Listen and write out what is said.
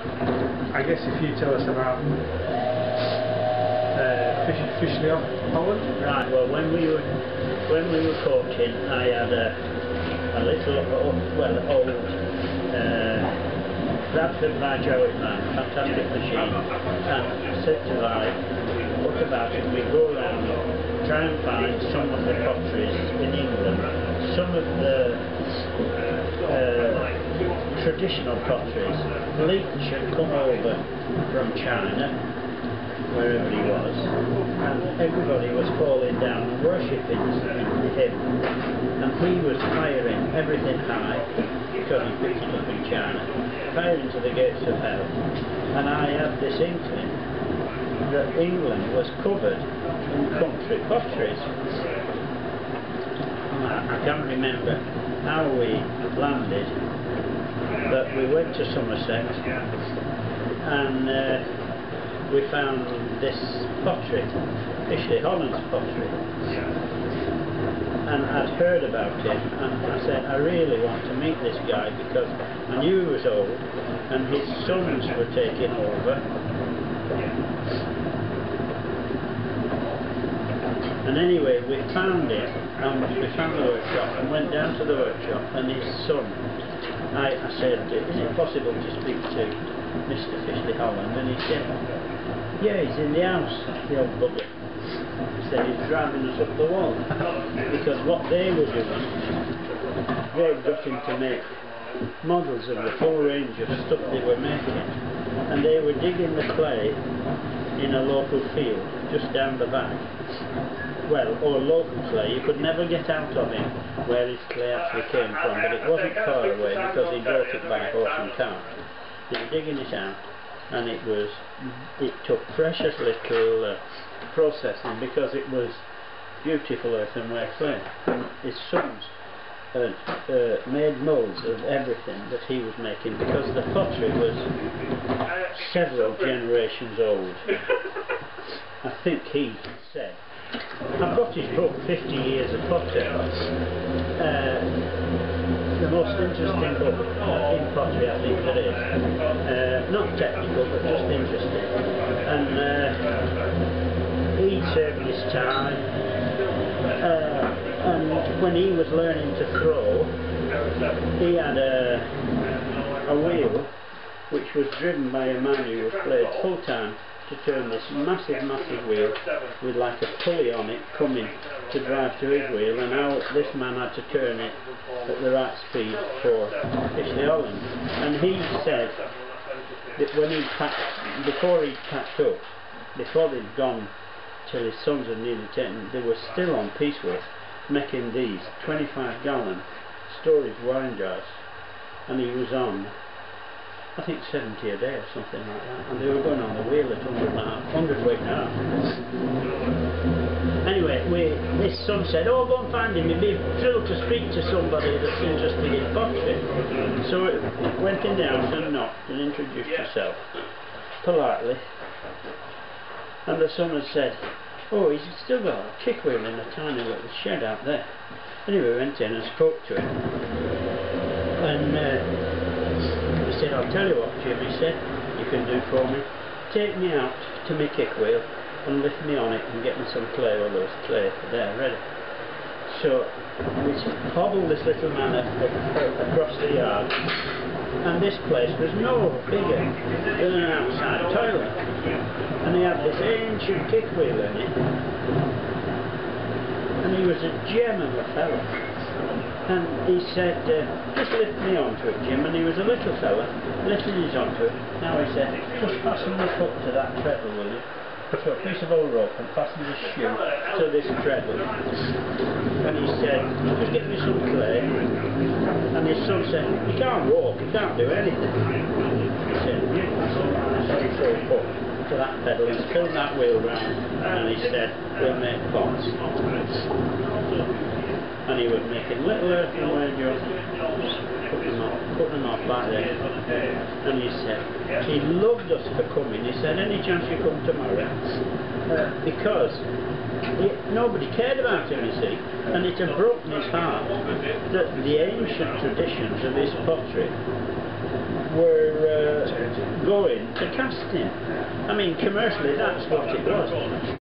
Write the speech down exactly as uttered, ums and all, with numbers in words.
I guess if you tell us about uh, Fish, Fishley Holland. Right. Well, when we were when we were coaching, I had a a little old, well old uh, Bradford by Joey man, fantastic machine, and I said to I, what about it? We go around, try and find some of the potteries in England, some of the uh, traditional potteries. Leach had come over from China, wherever he was, and everybody was falling down and worshipping him, and he was firing everything high, because he picked it up in China, firing to the gates of hell. And I had this inkling that England was covered in country potteries. I, I can't remember how we landed, but we went to Somerset, and uh, we found this pottery, Fishley Holland's pottery, and I'd heard about it, and I said, I really want to meet this guy, because I knew he was old and his sons were taking over. And anyway, we found it, and we found the workshop and went down to the workshop, and his son, I, I said, is it possible to speak to Mister Fishley Holland? And he said, yeah, he's in the house, the old bugger. He said he's driving us up the wall, because what they were doing, they got him to make models of the full range of stuff they were making, and they were digging the clay in a local field just down the back. Well, or local clay, you could never get out of him where his clay actually came from, but it wasn't far away because he brought it by horse and cart. They were digging it out, and it was, it took precious little uh, processing, because it was beautiful earthenware clay. And his sons uh, uh, made moulds of everything that he was making, because the pottery was several generations old. I think he said, I've got his book, fifty years of Pottery, uh, the most interesting book in pottery I think there is. Uh, not technical, but just interesting. And uh, he served his time, uh, and when he was learning to throw, he had a, a wheel which was driven by a man who was played full time to turn this massive, massive wheel with like a pulley on it coming to drive to his wheel, and now this man had to turn it at the right speed for Fishley Holland. And he said that when he packed, before he packed up, before they'd gone till his sons had nearly taken, they were still on piecework making these twenty-five gallon storage wine jars, and he was on, I think, seventy a day or something like that, and they were going on the wheel at one hundred weight and a half. Anyway, we, this son said, oh, go and find him, he'd be thrilled to speak to somebody that's interested in pottery. So it went in the house and knocked and introduced himself politely, and the son had said, oh, he's still got a kick wheel in a tiny little shed out there. Anyway, we went in and spoke to him, and uh, he said, I'll tell you what, Jim, he said, you can do for me. Take me out to my kick wheel and lift me on it and get me some clay, or those clay there ready. So we hobbled this little man up, up, across the yard, and this place was no bigger than an outside toilet, and he had this ancient kick wheel in it, and he was a gem of a fellow. And he said, uh, just lift me onto it, Jim, and he was a little fella, lifted his onto it. Now he said, just fasten my foot to that treadle, will you? So a piece of old rope and fasten his shoe to this treadle. And he said, just get me some clay. And his son said, you can't walk, you can't do anything. He said, fasten my old foot to that pedal and spin that wheel round. And he said, we'll make pots. And he was making little earthenware jars, put them off, put them off back there. And he said, he loved us for coming. He said, any chance you come tomorrow? Uh, because he, nobody cared about him, you see. And it had broken his heart that the ancient traditions of his pottery were uh, going to casting. I mean, commercially, that's what it was.